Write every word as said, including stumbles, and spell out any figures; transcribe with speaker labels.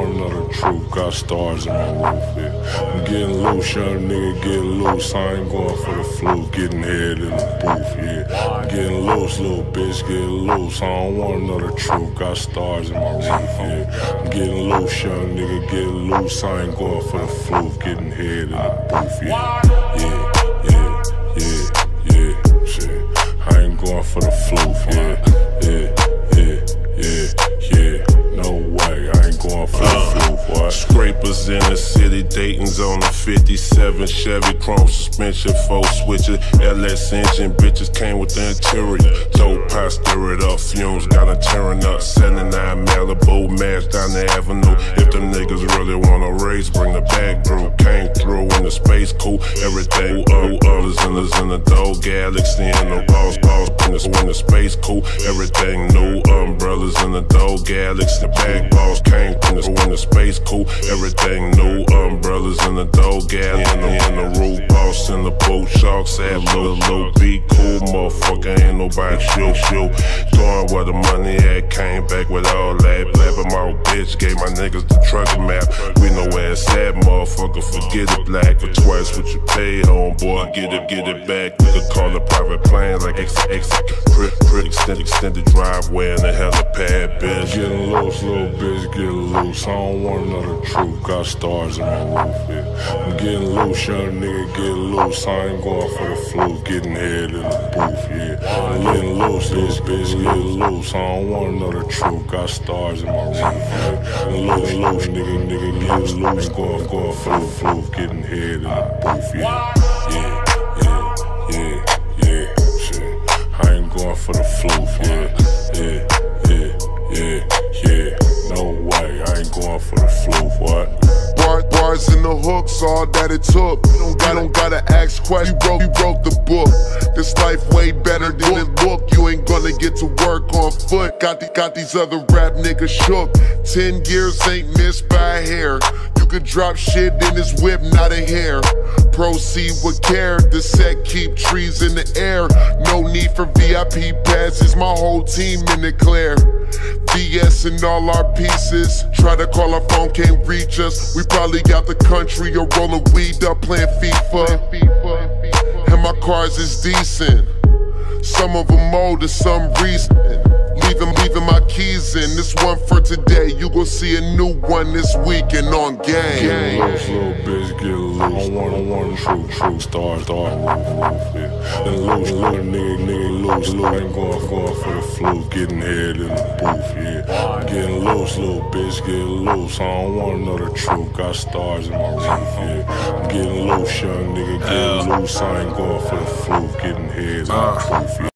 Speaker 1: want none of the truth. Got stars in my roof, yeah. I'm getting loose, young nigga, getting loose. I ain't going for the fluke, getting head in the booth, yeah. I'm getting loose, little bitch, getting loose. I don't want none of the truth. Got stars in my roof, yeah. I'm getting loose, young nigga, getting loose. I ain't going for the fluke, getting head in the booth, yeah. Yeah, yeah, yeah, yeah, shit. I ain't going for the fluke, yeah. Yeah, yeah, yeah, yeah. No way, I ain't going for the fluke, what?
Speaker 2: Scrapers in the city, Dayton's on the fifty-seven Chevy, chrome suspension, four switches, L S engine, bitches came with the interior. Told pie, stir it up, fumes got her tearing up. seventy-nine Malibu, mash down the avenue. If them niggas really wanna race, bring the bag through. Came through in the space coupe, everything up, others in the in the dough, galaxy in the balls, balls in the, in the space coupe, everything new. Umbrellas in the dough, galaxy, bag balls came in the, in the space coupe, everything new. Umbrellas in the dough, gal in the, in the roof, boss in the boat, sharks at little, little be cool, motherfucker, ain't nobody shoot, shoot. Going where the money at, came back with all that. Blabbing my bitch, gave my niggas the truck map. We know where it's at, motherfucker, forget it black. For twice what you paid, homeboy, get it, get it back. We could call it private plane like X X, crit, crit, extended, extended driveway in the helipad, bitch.
Speaker 1: Getting loose, little bitch, getting loose. I don't want none of the truth. Got stars in my roof, yeah. I'm getting loose, young nigga, getting loose. I ain't going for the fluke, getting head in the booth, yeah. I'm getting loose, little bitch, getting loose. I don't want none of the truth. Got stars in my roof, yeah. I'm loose, loose, nigga, nigga, getting loose. Going, going for the fluke, getting head in the booth, yeah. Yeah, yeah, yeah, yeah, shit. I ain't going for the fluke, yeah. Yeah, yeah, yeah, yeah. No way, I ain't going for the fluke, what?
Speaker 3: Bars, bars in the hooks, all that it took. You don't, got, don't gotta ask questions. You broke, you broke the book. This life way better than it look. You ain't gonna get to work on foot. Got, the, got these other rap niggas shook. Ten years ain't missed by a hair. You could drop shit in his whip, not a hair. Proceed with care. The set keep trees in the air. No need for V I P passes. My whole team in the clear. V S and all our pieces. Try to call our phone, can't reach us. We probably got the country or rolling weed up playing FIFA. And my cars is decent. Some of them old to some reason. Leaving, leaving my keys in. This one for today. You gon' see a new one this weekend on game.
Speaker 1: Get loose, little bitch, get loose. I don't want, I want true, true star, star, roof, roof, yeah. And loose, little nigga, nigga, loose, loose. Ain't going, going for the fluke, getting head in the booth, yeah. Getting loose, little bitch, get loose. I don't want another truth. Got stars in my roof, yeah. I'm getting loose, young nigga, getting loose. I ain't going for the fluke, getting head in the booth, yeah.